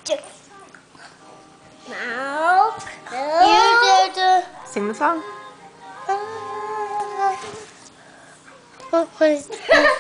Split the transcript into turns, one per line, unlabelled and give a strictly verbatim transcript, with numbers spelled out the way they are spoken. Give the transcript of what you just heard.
Now,
You did the.
Sing the song.
What was